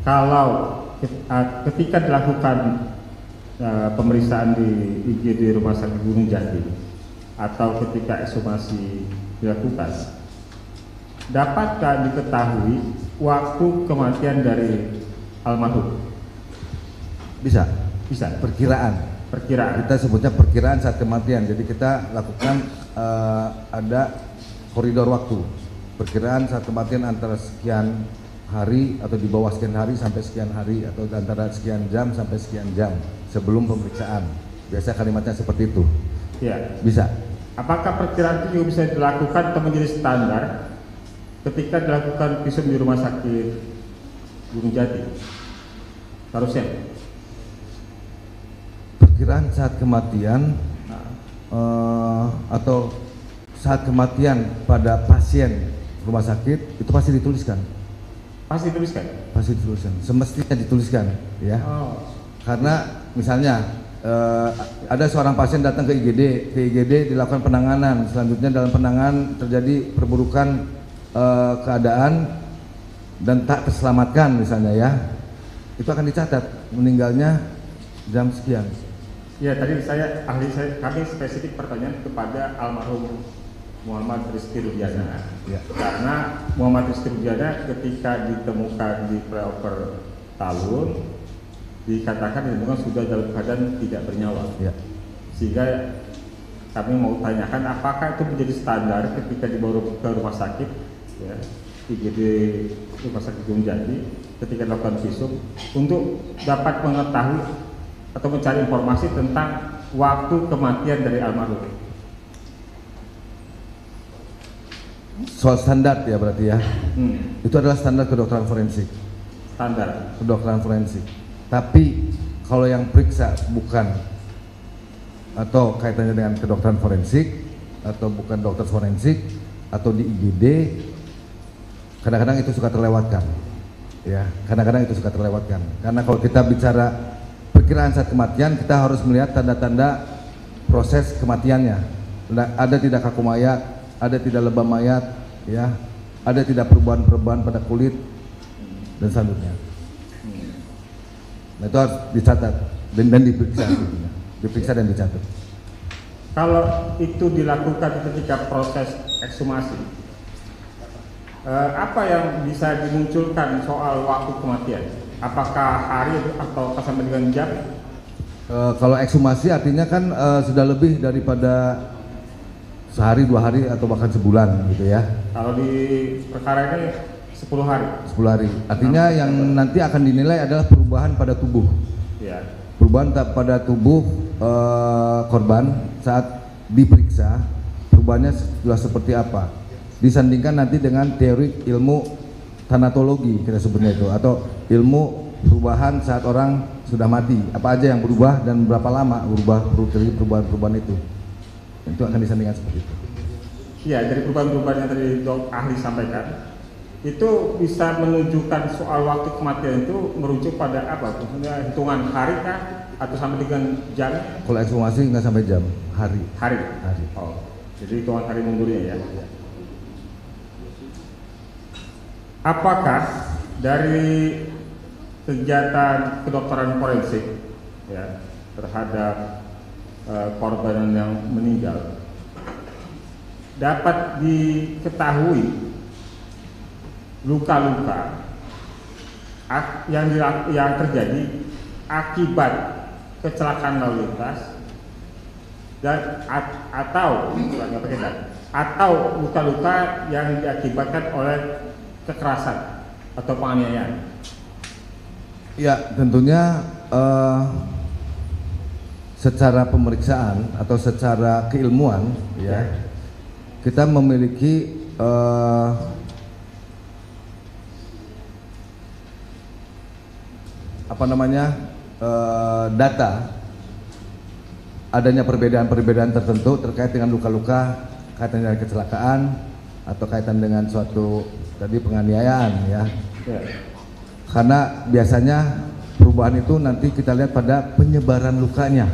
kalau ketika dilakukan pemeriksaan di IGD Rumah Sakit Gunung Jati atau ketika ekshumasi dilakukan, dapatkah diketahui waktu kematian dari almarhum? Bisa. Bisa. Perkiraan. Kita sebutnya perkiraan saat kematian. Jadi kita lakukan ada koridor waktu. Perkiraan saat kematian antara sekian hari atau di bawah sekian hari sampai sekian hari, atau antara sekian jam sampai sekian jam sebelum pemeriksaan. Biasa kalimatnya seperti itu. Ya. Bisa. Apakah perkiraan itu juga bisa dilakukan atau menjadi standar ketika dilakukan visum di Rumah Sakit Gunung Jati? Harusnya. Perkiraan saat kematian atau saat kematian pada pasien rumah sakit itu pasti dituliskan. Pasti dituliskan. Pasti dituliskan. Semestinya dituliskan, ya. Oh. Karena misalnya ada seorang pasien datang ke IGD dilakukan penanganan, selanjutnya dalam penanganan terjadi perburukan keadaan dan tak terselamatkan misalnya, ya, itu akan dicatat meninggalnya jam sekian. Ya, tadi kami spesifik pertanyaan kepada almarhum Muhammad Rizky Rudiana. Ya. Karena Muhammad Rizky Rudiana ketika ditemukan di flyover Talun ditemukan sudah dalam keadaan tidak bernyawa. Ya. Sehingga kami mau tanyakan apakah itu menjadi standar ketika dibawa ke rumah sakit, ya, IGD Rumah Sakit Gunung Jati, ketika dilakukan visum untuk dapat mengetahui atau mencari informasi tentang waktu kematian dari almarhum. Soal standar ya berarti ya. Itu adalah standar kedokteran forensik. Standar kedokteran forensik. Tapi kalau yang periksa bukan atau kaitannya dengan kedokteran forensik atau bukan dokter forensik atau di IGD, kadang-kadang itu suka terlewatkan. Ya, kadang-kadang itu suka terlewatkan. Karena kalau kita bicara perkiraan saat kematian, kita harus melihat tanda-tanda proses kematiannya. Ada tidak kaku mayat, ada tidak lebam mayat, ya, ada tidak perubahan-perubahan pada kulit dan selanjutnya. Nah, itu harus dicatat dan diperiksa, diperiksa dan dicatat. Kalau itu dilakukan ketika proses ekshumasi, apa yang bisa dimunculkan soal waktu kematian? Apakah hari atau sampai dengan jam? Kalau ekshumasi artinya kan sudah lebih daripada sehari, 2 hari atau bahkan sebulan gitu ya. Kalau di perkara ini 10 hari. 10 hari. Artinya yang nanti akan dinilai adalah perubahan pada tubuh. Ya. Perubahan pada tubuh korban saat diperiksa, perubahannya sudah seperti apa. Disandingkan nanti dengan teori ilmu tanatologi kita sebutnya itu, atau ilmu perubahan saat orang sudah mati, apa aja yang berubah dan berapa lama perubahan-perubahan itu akan disandingkan seperti itu. Ya, dari perubahan-perubahan yang tadi dok ahli sampaikan itu bisa menunjukkan soal waktu kematian itu merujuk pada apa? Maksudnya hitungan hari kah atau sampai dengan jam? Kalau ekshumasi nggak sampai jam, hari. Hari. Hari. Oh, jadi hitungan hari mundurnya ya. Apakah dari kegiatan kedokteran forensik, ya, terhadap korban yang meninggal dapat diketahui luka-luka yang terjadi akibat kecelakaan lalu lintas dan atau luka-luka yang diakibatkan oleh kekerasan atau penganiayaan? Ya, tentunya secara pemeriksaan atau secara keilmuan, ya, kita memiliki data adanya perbedaan-perbedaan tertentu terkait dengan luka-luka kaitan dengan kecelakaan atau kaitan dengan suatu tadi penganiayaan, ya. Karena biasanya perubahan itu nanti kita lihat pada penyebaran lukanya.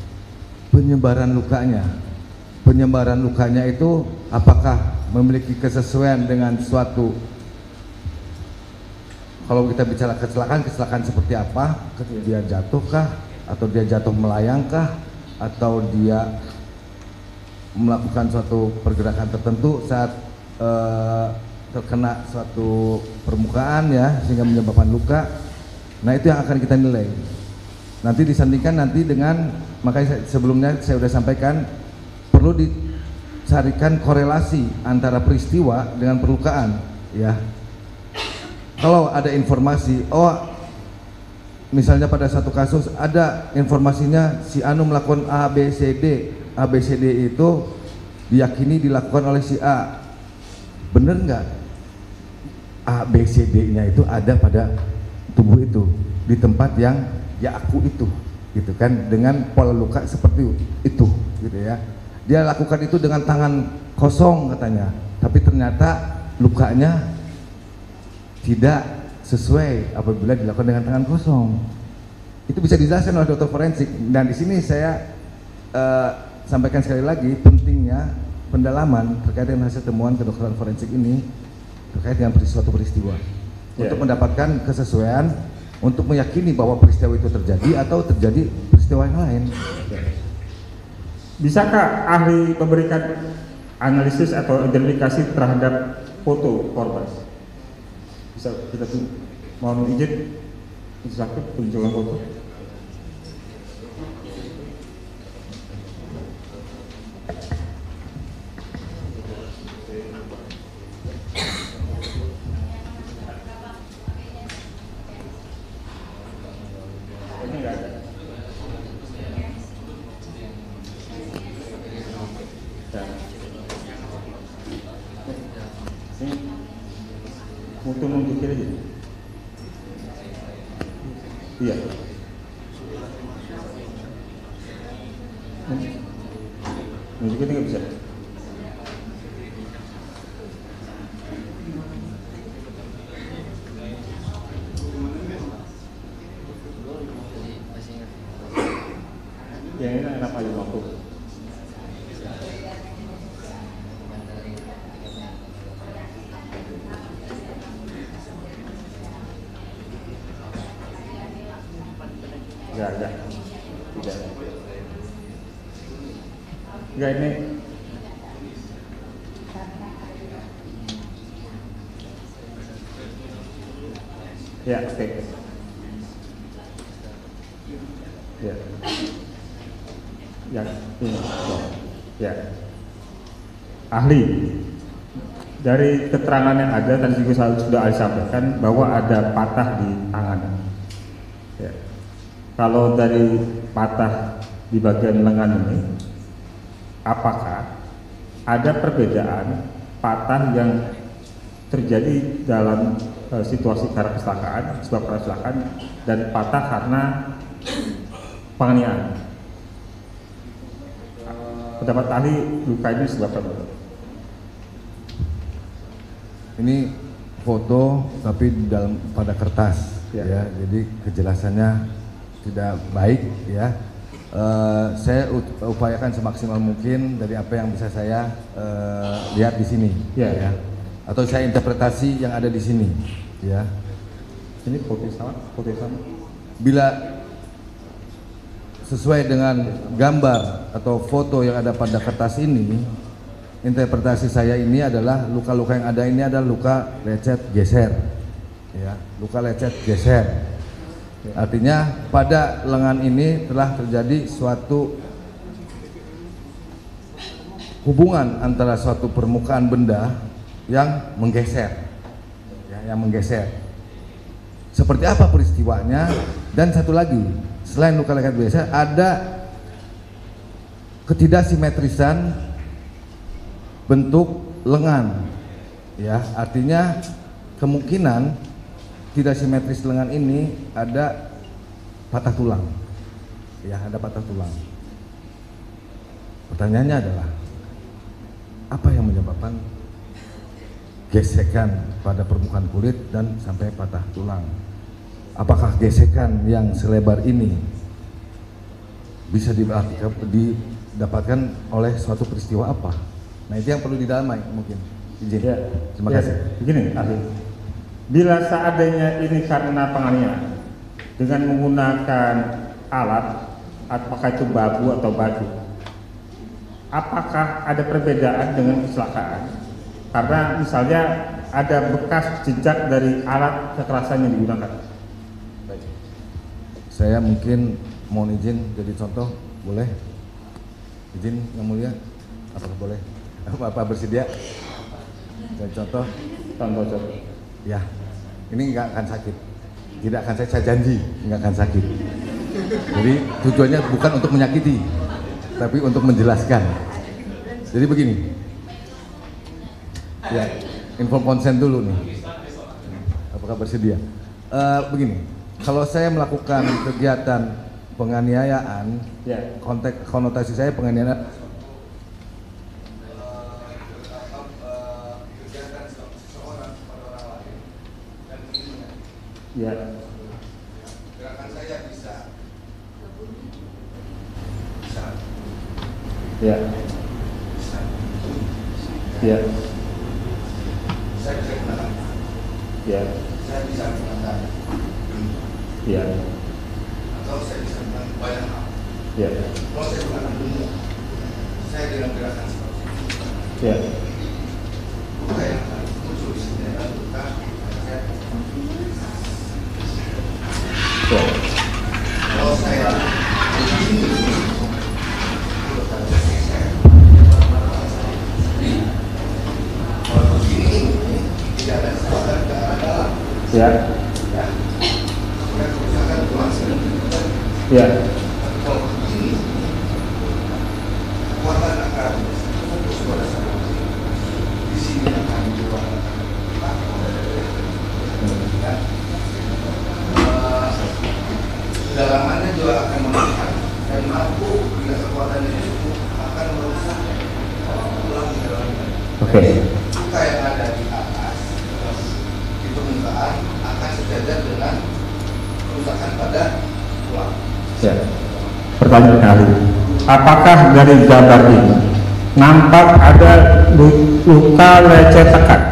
Penyebaran lukanya itu apakah memiliki kesesuaian dengan suatu kalau kita bicara kecelakaan seperti apa? Dia jatuh kah? Atau dia jatuh melayang kah? Atau dia melakukan suatu pergerakan tertentu saat terkena suatu permukaan ya, sehingga menyebabkan luka. Nah itu yang akan kita nilai. Nanti disandingkan nanti dengan, makanya sebelumnya saya sudah sampaikan, perlu dicarikan korelasi antara peristiwa dengan perlukaan ya. Kalau ada informasi, oh misalnya pada satu kasus ada informasinya si Anu melakukan ABCD itu diyakini dilakukan oleh si A, bener nggak? ABCD-nya itu ada pada tubuh itu di tempat yang ya aku itu, gitu kan, dengan pola luka seperti itu, gitu ya. Dia lakukan itu dengan tangan kosong katanya, tapi ternyata lukanya tidak sesuai apabila dilakukan dengan tangan kosong. Itu bisa dijelaskan oleh dokter forensik. Dan di sini saya sampaikan sekali lagi pentingnya pendalaman terkait dengan hasil temuan kedokteran forensik ini terkait dengan suatu peristiwa untuk mendapatkan kesesuaian, untuk meyakini bahwa peristiwa itu terjadi atau terjadi peristiwa yang lain. Bisakah ahli memberikan analisis atau identifikasi terhadap foto korban? Bisa kita mohon izin sakit tunjukkan foto. Ini enggak ada. Ini foto nunjukin aja. Iya. Nunjukin nggak bisa. Yang ini enak aja waktu. Enggak. Tidak. Enggak ini. Ya, oke. Ya. Yang ini. Ya. Ahli. Dari keterangan yang ada dan juga sudah ahli sampaikan bahwa ada patah di tangan. Ya. Kalau dari patah di bagian lengan ini, apakah ada perbedaan patah yang terjadi dalam situasi karena kecelakaan, sebab kecelakaan, dan patah karena penganiayaan? Pendapat ahli, luka ini sebabkan apa? Ini foto tapi dalam pada kertas ya, jadi kejelasannya tidak baik ya. Saya upayakan semaksimal mungkin dari apa yang bisa saya lihat di sini ya. Atau saya interpretasi yang ada di sini ya. Ini foto sama. Bila sesuai dengan gambar atau foto yang ada pada kertas ini, interpretasi saya ini adalah luka-luka yang ada ini adalah luka lecet geser ya, luka lecet geser. Artinya pada lengan ini telah terjadi suatu hubungan antara suatu permukaan benda yang menggeser ya, yang menggeser. Seperti apa peristiwanya? Dan satu lagi, selain luka lecet geser, ada ketidaksimetrisan bentuk lengan ya, artinya kemungkinan tidak simetris lengan ini ada patah tulang ya, ada patah tulang. Pertanyaannya adalah apa yang menyebabkan gesekan pada permukaan kulit dan sampai patah tulang? Apakah gesekan yang selebar ini bisa didapatkan oleh suatu peristiwa apa? Nah itu yang perlu didalami mungkin. Izin. Ya. Terima kasih. Begini ahli, Bila seadanya ini karena penganiayaan dengan menggunakan alat, apakah itu babu atau batu, apakah ada perbedaan dengan kecelakaan? Karena misalnya ada bekas jejak dari alat kekerasan yang digunakan. Baik. Saya mungkin mohon izin jadi contoh, boleh? Izin yang mulia, apakah boleh? Bapak bersedia? Jadi contoh? Contoh. Ya, ini nggak akan sakit. Tidak akan saya janji, nggak akan sakit. Jadi tujuannya bukan untuk menyakiti, tapi untuk menjelaskan. Jadi begini. Ya, info konsen dulu nih. Apakah bersedia? Begini, kalau saya melakukan kegiatan penganiayaan, Ya. konteks konotasi saya penganiayaan. Ya. Gerakan saya bisa. Ya. Ya. Saya bisa gunakan. Ya. Saya bisa gunakan. Ya. Atau saya bisa gunakan banyak hal. Ya. Kalau saya gunakan dunia, saya dengan gerakan seperti itu. Ya. Luka yang akan muncul di sini adalah luka saya. Ya. Kalau saya begini, kalau begini tidak ada kekuatan ke arah dalam. Ya. Ya, kerusakan tulang sebenarnya. Ya. Kalau begini, kekuatan akan fokus pada satu. Di sini akan dijual. Ya. Kedalamannya juga akan meningkat dan mampu bila kekuatan ini cukup akan merusak tulang di dalamnya. Oke. Luka yang ada di atas di permukaan akan sejajar dengan kerusakan pada tulang. Ya. Pertanyaan kali, apakah dari gambar ini nampak ada luka lecet tekan?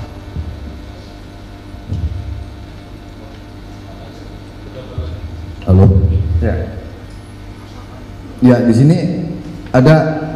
Halo. Ya. Ya, di sini ada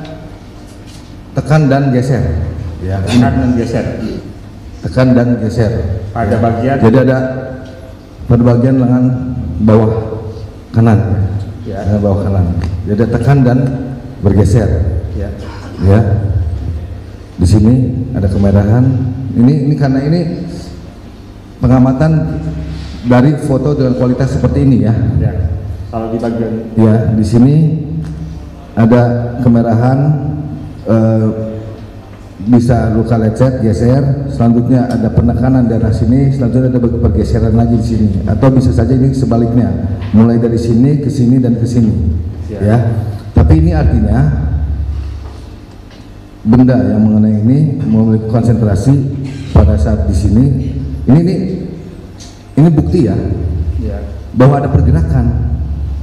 tekan dan geser. Ya, Tekan dan geser. tekan dan geser. Pada bagian. Jadi ada pada bagian lengan bawah kanan. Ya. Lengan bawah kanan. Jadi ada tekan dan bergeser. Ya. Ya. Di sini ada kemerahan. Ini karena ini pengamatan dari foto dengan kualitas seperti ini ya. Ya. Kalau di bagian. Ya, di sini ada kemerahan, bisa luka lecet, geser. Selanjutnya ada penekanan daerah sini. Selanjutnya ada pergeseran lagi di sini. Atau bisa saja ini sebaliknya, mulai dari sini ke sini dan ke sini. Ya. Ya. Tapi ini artinya benda yang mengenai ini memiliki konsentrasi pada saat di sini. Ini bukti ya, Ya. bahwa ada pergerakan.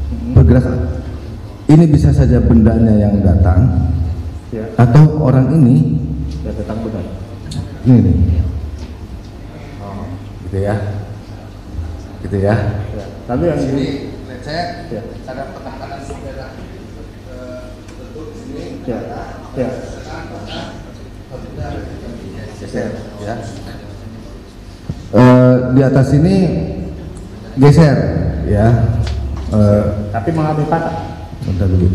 Ini bisa saja bendanya yang datang, Ya. atau orang ini Ya, datang benar. ini nih, Oh. gitu ya, gitu ya. Ya. Tapi yang ini. Lecet, Ya. ada penekanan daerah bentuk sini. Ya. Ya. Geser, ya. Di atas ini geser, ya. Tapi mengalami patah. Sebentar dulu.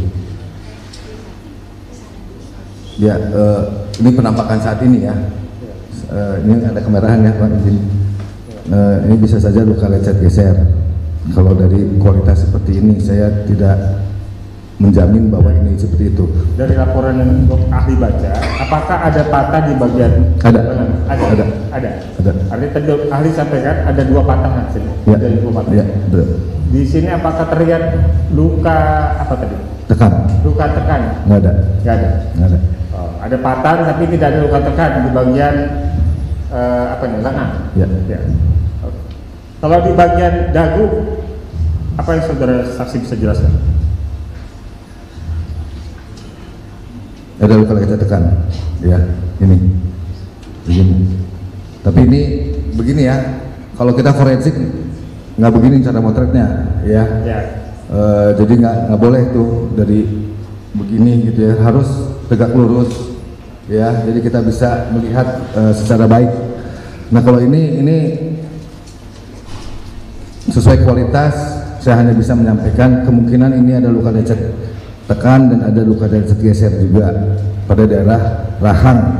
Ya, ini penampakan saat ini ya. Ini ada kemerahan ya Pak izin. Ini bisa saja luka lecet geser. Kalau dari kualitas seperti ini, saya tidak menjamin bahwa ini seperti itu. Dari laporan yang ahli baca, apakah ada patah di bagian? Ada. Ada. Ada. Artinya tadi ahli sampaikan ada dua patah hasil. Ya. Dari dua patah. Ya, betul. Di sini apakah terlihat luka apa tadi? Tekan. Luka tekan? Nggak ada. Nggak ada. Nggak ada. Oh, ada patah tapi tidak ada luka tekan di bagian apa nih lengan. Ya. Ya. Oke. Kalau di bagian dagu, apa yang saudara saksi bisa jelaskan? Ada luka lecet tekan. Ya, ini. Begini. Tapi ini begini ya. kalau kita forensik nggak begini cara motretnya, ya. Ya. Jadi nggak boleh tuh dari begini gitu ya, harus tegak lurus, ya. Jadi kita bisa melihat secara baik. Nah kalau ini sesuai kualitas, saya hanya bisa menyampaikan kemungkinan ini ada luka lecet tekan dan ada luka lecet geser juga pada daerah rahang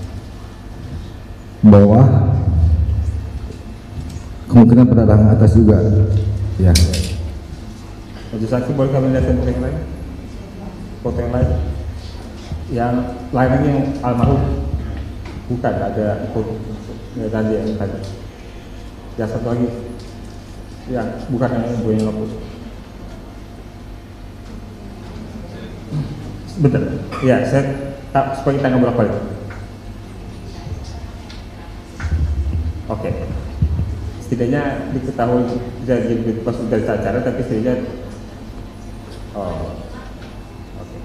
bawah, kemungkinan pada rahang atas juga, ya. Majelis saksi boleh kami lihat foto yang lain? Foto yang lain? Yang lain lagi yang almarhum? Bukan, ada foto ya, tadi yang tadi. Ya satu lagi, yang bukan yang ibu yang lopus. Sebentar, ya saya supaya kita nggak bolak-balik. Oke. Setidaknya diketahui jadi pas dari acara, tapi setidaknya oke.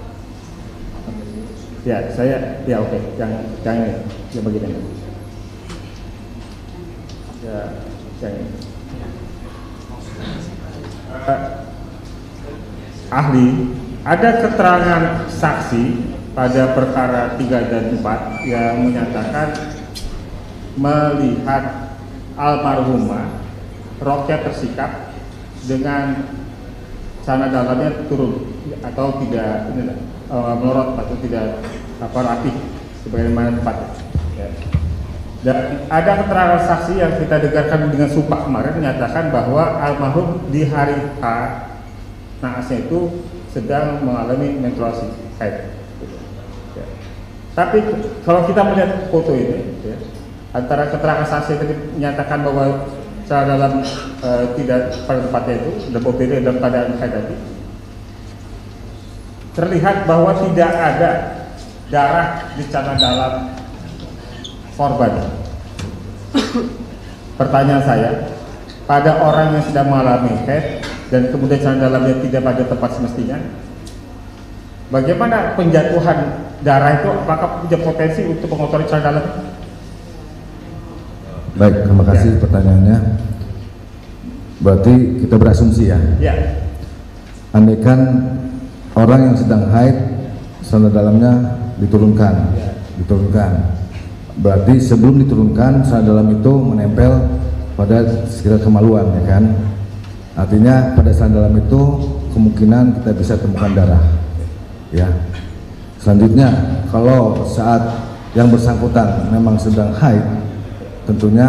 Ya saya ya oke. Yang ini yang bagian ini. Ya yang ini. Ahli, ada keterangan saksi pada perkara 3 dan 4 yang menyatakan melihat almarhumah roknya tersikat dengan celana dalamnya turun atau tidak melorot atau tidak rapi sebagaimana tempatnya. Ya. Dan ada keterangan saksi yang kita dengarkan dengan sumpah kemarin menyatakan bahwa almarhum di hari H naasnya itu sedang mengalami menstruasi haid. Ya. Tapi kalau kita melihat foto ini, ya, antara keterangan saksi tadi menyatakan bahwa celana dalam tidak pada tempatnya itu, dan beda dalam keadaan haid tadi, terlihat bahwa tidak ada darah di celana dalam korban. Pertanyaan saya, pada orang yang sedang mengalami haid dan kemudian celana dalamnya tidak pada tempat semestinya, bagaimana penjatuhan darah itu? Apakah punya potensi untuk mengotori celana dalam? Baik, terima kasih pertanyaannya. Berarti kita berasumsi ya. Ya. Andaikan orang yang sedang haid, celana dalamnya diturunkan, berarti sebelum diturunkan celana dalam itu menempel pada sekitar kemaluan, ya kan? Artinya pada celana dalam itu kemungkinan kita bisa temukan darah, ya. Selanjutnya, kalau saat yang bersangkutan memang sedang haid, tentunya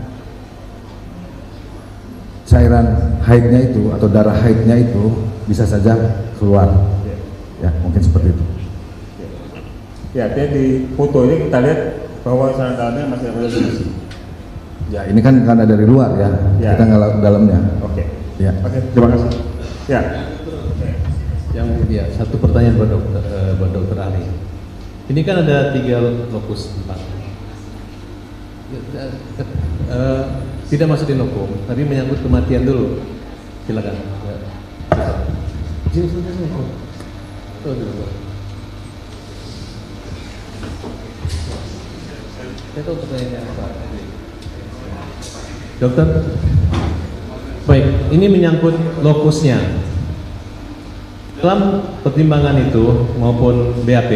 cairan haidnya itu atau darah haidnya itu bisa saja keluar, ya, mungkin seperti itu. Ya, di foto ini kita lihat bahwa celana dalamnya masih ada di. Ya, ini kan karena dari luar ya, ya. Kita nggak dalamnya. Oke. Ya. Oke, terima kasih. Ya. Yang ya, satu pertanyaan buat dokter ahli. Ini kan ada 3 lokus tempat. Tidak masukin hukum, tapi menyangkut kematian dulu. Silakan. Ya. Sini. Saya tahu pertanyaannya apa. Dokter, baik, ini menyangkut lokusnya. Dalam pertimbangan itu maupun BAP,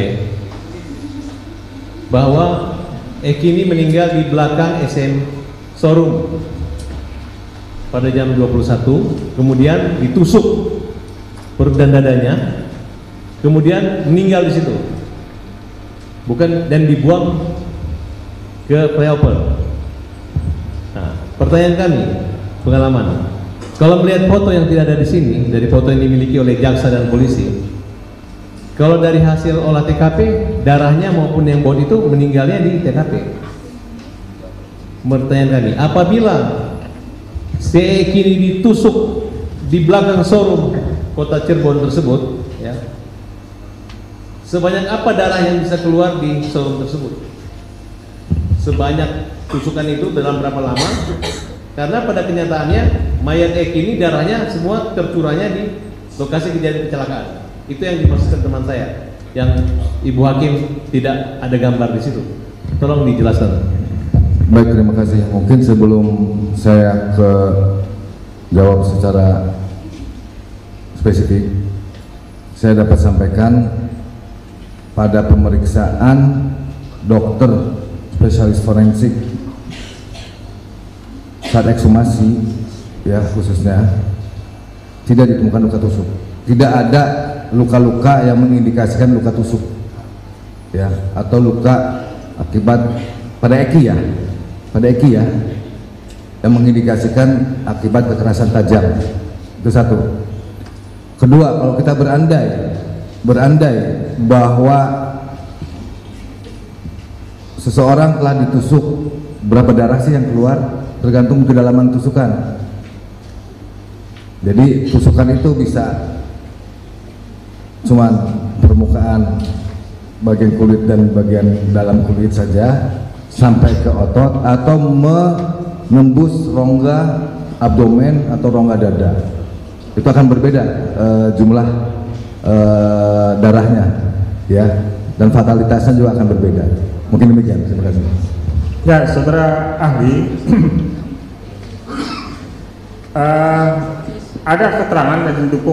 bahwa Eki ini meninggal di belakang SM showroom pada jam 21, kemudian ditusuk perut dan dadanya, kemudian meninggal di situ, bukan, dan dibuang ke flyover. Nah, pertanyaan kami, pengalaman, kalau melihat foto yang tidak ada di sini, dari foto yang dimiliki oleh jaksa dan polisi, kalau dari hasil olah TKP, darahnya maupun yang bawaan itu meninggalnya di TKP. Pertanyaan kami, apabila CE kini ditusuk di belakang showroom kota Cirebon tersebut, ya, sebanyak apa darah yang bisa keluar di showroom tersebut? Sebanyak tusukan itu dalam berapa lama? Karena pada kenyataannya mayat Eki ini darahnya semua tercurahnya di lokasi kejadian kecelakaan. Itu yang dimaksudkan teman saya, yang Ibu Hakim tidak ada gambar di situ. Tolong dijelaskan. Baik, terima kasih. Mungkin sebelum saya jawab secara spesifik, saya dapat sampaikan pada pemeriksaan dokter spesialis forensik saat ekshumasi, ya khususnya, tidak ditemukan luka tusuk. Tidak ada luka-luka yang mengindikasikan luka tusuk, ya, atau luka akibat pada Eki ya, yang mengindikasikan akibat kekerasan tajam. Itu satu. Kedua, kalau kita berandai bahwa seseorang telah ditusuk, berapa darah sih yang keluar? Tergantung kedalaman tusukan. Jadi tusukan itu bisa cuman permukaan bagian kulit dan bagian dalam kulit saja sampai ke otot, atau menembus rongga abdomen atau rongga dada. Itu akan berbeda jumlah darahnya, ya, dan fatalitasnya juga akan berbeda. Mungkin demikian. Terima kasih. Ya, saudara ahli, ada keterangan yang didukung